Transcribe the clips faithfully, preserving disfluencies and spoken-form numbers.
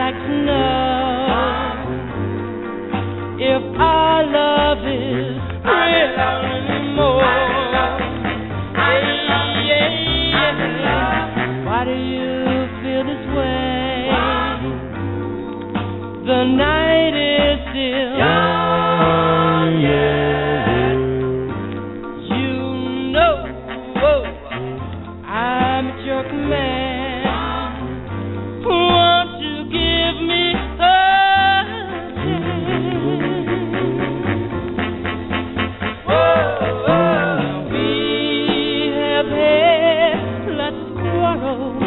like to know if our love is real anymore. Yeah, yeah, yeah. Why do you feel this way? The night is still young, yeah. You know, oh, I'm at your command. Won't you give me a chance? Oh, oh, we have had lots of quarrels,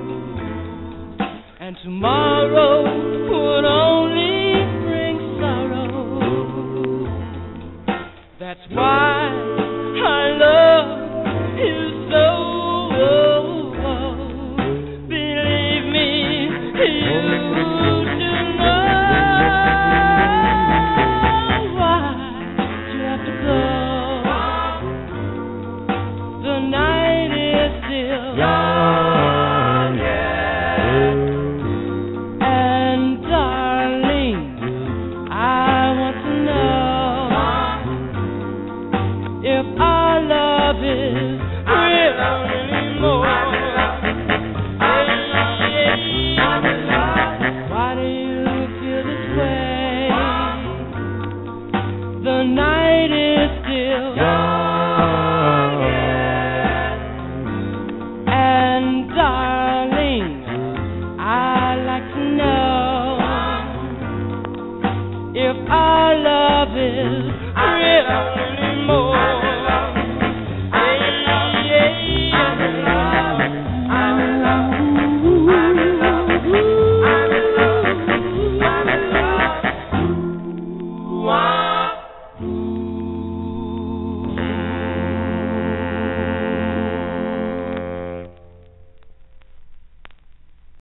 and tomorrow would only bring sorrow. That's why our love is so. Believe me, you should know why you have to go. The night is still young, and darling, I want to know if our love is real anymore. Why do you feel this way? The night is still young, and dark.